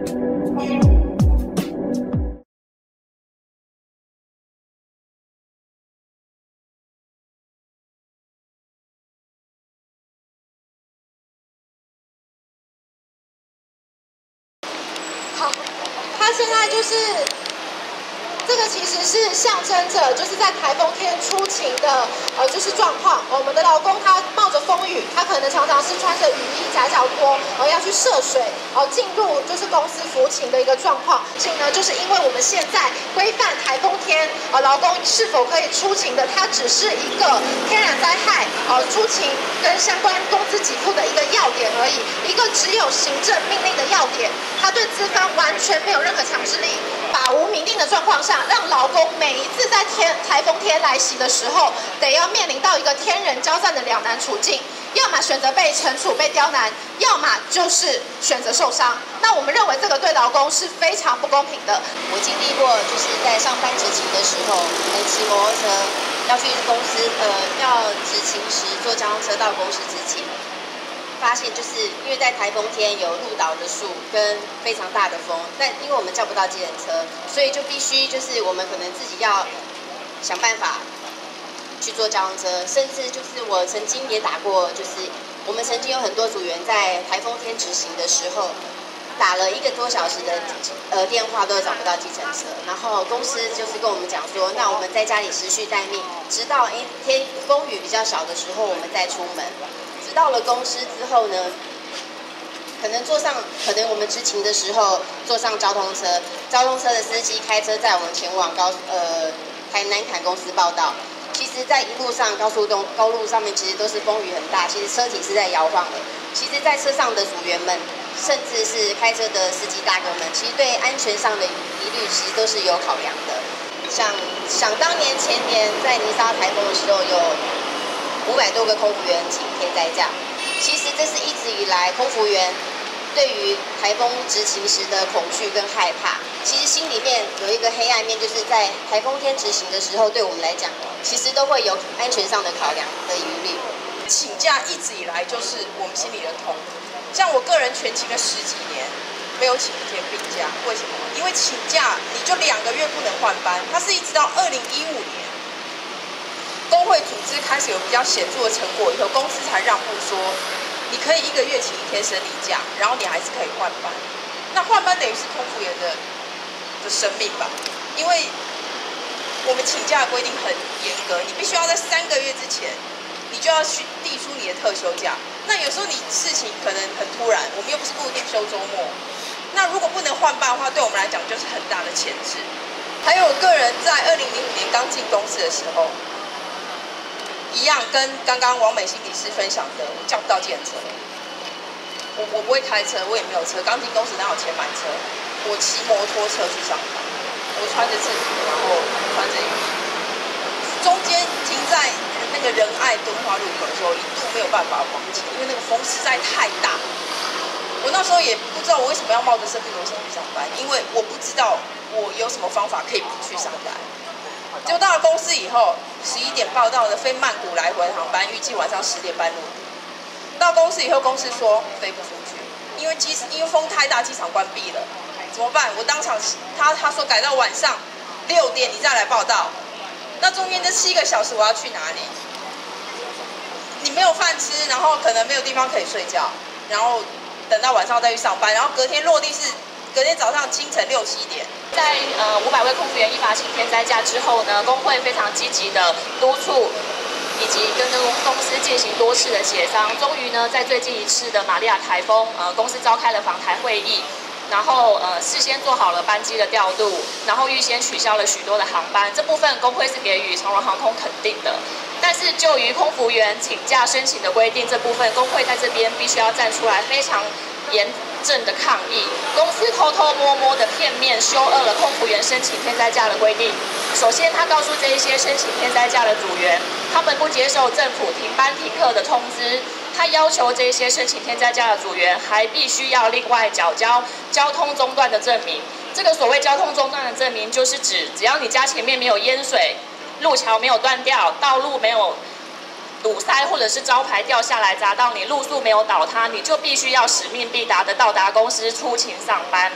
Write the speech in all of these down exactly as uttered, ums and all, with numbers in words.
好，它现在就是这个，其实是象征着就是在台风天出勤的呃就是状况。我们的劳工他冒着风雨，他可能常常是穿着雨衣夹脚拖，呃要去涉水，呃进入就是公司服勤的一个状况。所以呢，就是因为我们现在规范台风天呃劳工是否可以出勤的，它只是一个天然灾害呃出勤跟相关工资给付的一个要点而已，一个只有行政命令的要点，它对资方完全没有任何强制力。把无明定的状况下，让劳工每一次在天台风天来袭的时候，得要面临到一个天人交战的两难处境，要么选择被惩处、被刁难，要么就是选择受伤。那我们认为这个对劳工是非常不公平的。 我经历过，就是在上班执勤的时候，可能骑摩托车要去公司，呃，要执勤时坐交通车到公司之前。发现就是因为在台风天有路倒的树跟非常大的风，但因为我们叫不到计程车，所以就必须就是我们可能自己要想办法去坐交通车，甚至就是我曾经也打过，就是我们曾经有很多组员在台风天执行的时候，打了一个多小时的呃电话都找不到计程车，然后公司就是跟我们讲说，那我们在家里持续待命，直到哎天风雨比较小的时候，我们再出门。到了公司之后呢，可能坐上，可能我们执勤的时候坐上交通车，交通车的司机开车载我们前往高呃台南坎公司报到。其实，在一路上高速东高路上面，其实都是风雨很大，其实车体是在摇晃的。其实，在车上的组员们，甚至是开车的司机大哥们，其实对安全上的疑虑，其实都是有考量的。想想当年前年在泥沙台风的时候有。五百多个空服员请天灾假，其实这是一直以来空服员对于台风执勤时的恐惧跟害怕。其实心里面有一个黑暗面，就是在台风天执行的时候，对我们来讲，其实都会有安全上的考量的疑虑。 请假一直以来就是我们心里的痛。像我个人全勤了十几年，没有请一天病假，为什么？因为请假你就两个月不能换班，它是一直到二零一五年。工会组织开始有比较显著的成果以后，公司才让步说，你可以一个月请一天生理假，然后你还是可以换班。那换班等于是空服员的的生命吧？因为我们请假的规定很严格，你必须要在三个月之前，你就要去递出你的特休假。那有时候你事情可能很突然，我们又不是固定休周末。那如果不能换班的话，对我们来讲就是很大的牵制。还有我个人在二零零五年刚进公司的时候。一样跟刚刚王美心理师分享的，我叫不到计程车，我我不会开车，我也没有车，刚进公司哪有钱买车？我骑摩托车去上班，我穿着制服，然后穿着雨衣，中间停在那个仁爱敦化路口的时候，一度没有办法往前，因为那个风实在太大。我那时候也不知道我为什么要冒着生命危险去上班，因为我不知道我有什么方法可以不去上班。就到了公司以后，十一点报到的飞曼谷来回航班，预计晚上十点半落地。到公司以后，公司说飞不出去，因为机因为风太大，机场关闭了，怎么办？我当场他他说改到晚上六点你再来报到，那中间这七个小时我要去哪里？你没有饭吃，然后可能没有地方可以睡觉，然后等到晚上再去上班，然后隔天落地是隔天早上清晨六七点。 在呃五百位空服员依法请天灾假之后呢，工会非常积极的督促以及跟公司进行多次的协商，终于呢在最近一次的玛利亚台风，呃公司召开了访台会议，然后呃事先做好了班机的调度，然后预先取消了许多的航班，这部分工会是给予长荣航空肯定的。但是就于空服员请假申请的规定这部分，工会在这边必须要站出来非常严正的抗议，公司偷偷摸摸的片面修恶了空服员申请天灾假的规定。首先，他告诉这一些申请天灾假的组员，他们不接受政府停班停课的通知。他要求这些申请天灾假的组员还必须要另外缴交交通中断的证明。这个所谓交通中断的证明，就是指只要你家前面没有淹水，路桥没有断掉，道路没有堵塞，或者是招牌掉下来砸到你，路速没有倒塌，你就必须要使命必达的到达公司出勤上班。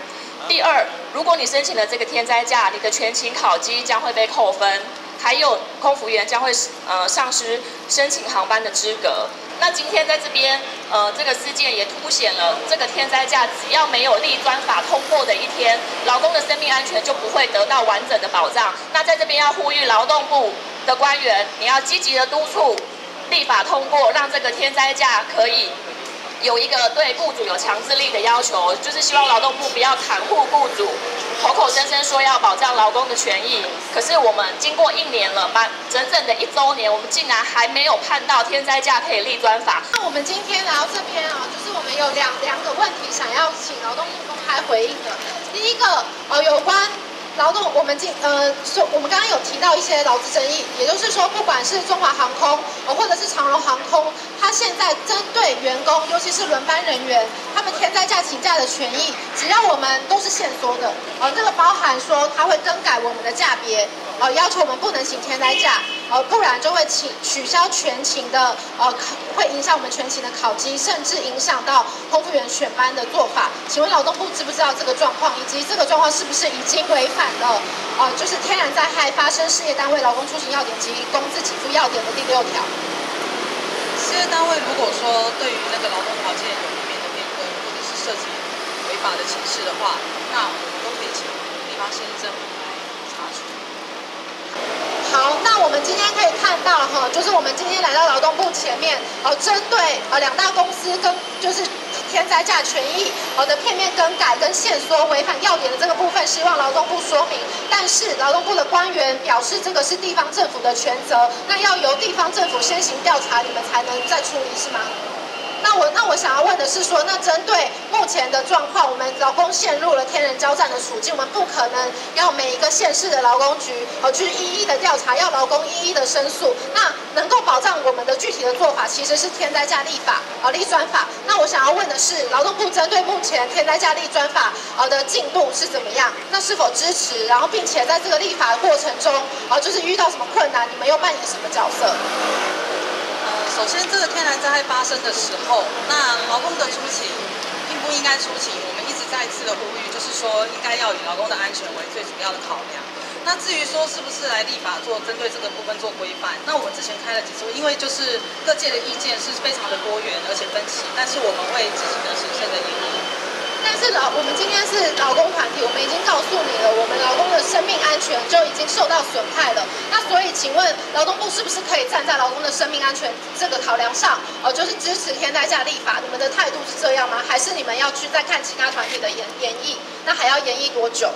第二，如果你申请了这个天灾假，你的全勤考绩将会被扣分，还有空服员将会呃丧失申请航班的资格。那今天在这边，呃，这个事件也凸显了这个天灾假只要没有立专法通过的一天，劳工的生命安全就不会得到完整的保障。那在这边要呼吁劳动部的官员，你要积极的督促立法通过，让这个天灾假可以有一个对雇主有强制力的要求，就是希望劳动部不要袒护雇主，口口声声说要保障劳工的权益，可是我们经过一年了，满整整的一周年，我们竟然还没有判到天灾假可以立专法。 那我们今天来到这边啊，就是我们有两两个问题想要请劳动部公开回应的。第一个，呃，有关劳动，我们今呃说我们刚刚有提到一些劳资争议，也就是说，不管是中华航空呃或者是长荣航空，它现在针对员工，尤其是轮班人员，他们天灾假请假的权益，只要我们都是限缩的，呃，这个包含说它会更改我们的价别，呃，要求我们不能请天灾假，呃，不然就会请取消全勤的，呃，会影响我们全勤的考绩，甚至影响到空服员选班的做法。请问劳动部知不知道这个状况，以及这个状况是不是已经违反了，呃，就是天然灾害发生事业单位劳工出勤要点及工资给付要点的第六条？ 事业单位如果说对于那个劳动条件有负面的变更，或者是涉及违法的情事的话，那我们都可以请地方县市政府来查处。 好，那我们今天可以看到哈，就是我们今天来到劳动部前面，呃，针对呃两大公司跟就是天灾假权益呃的片面更改跟限缩违反要点的这个部分，希望劳动部说明。但是劳动部的官员表示，这个是地方政府的权责，那要由地方政府先行调查，你们才能再处理，是吗？那我那我想要问的是说，那针对目前的状况，我们劳工陷入了天人交战的处境，我们不可能要每一个县市的劳工局呃去一一的调查，要劳工一一的申诉。那能够保障我们的具体的做法，其实是天灾假立法呃立专法。那我想要问的是，劳动部针对目前天灾假立专法呃的进度是怎么样？那是否支持？然后并且在这个立法过程中，呃就是遇到什么困难，你们又扮演什么角色？ 首先，这个天然灾害发生的时候，那劳工的出勤并不应该出勤。我们一直再次的呼吁，就是说应该要以劳工的安全为最主要的考量。那至于说是不是来立法做针对这个部分做规范，那我们之前开了几次，因为就是各界的意见是非常的多元而且分歧，但是我们会积极的审慎的研议。 但是劳，我们今天是劳工团体，我们已经告诉你了，我们劳工的生命安全就已经受到损害了。那所以，请问劳动部是不是可以站在劳工的生命安全这个考量上，呃，就是支持天灾假立法？你们的态度是这样吗？还是你们要去再看其他团体的研研议？那还要研议多久？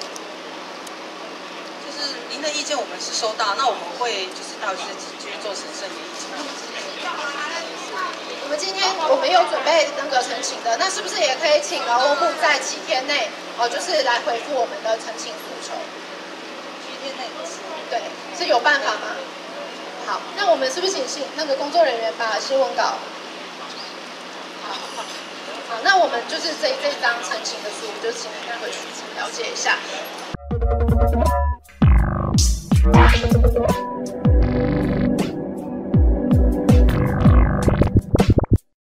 就是您的意见我们是收到，那我们会就是到时继续做审慎的意见。 我们今天我们有准备那个陈情的，那是不是也可以请劳动部在七天内，哦、呃，就是来回复我们的陈情诉求？ 七天内对，是有办法吗？好，那我们是不是请信那个工作人员把新闻稿？好，好，那我们就是这这张陈情的书，就请你们回去了解一下。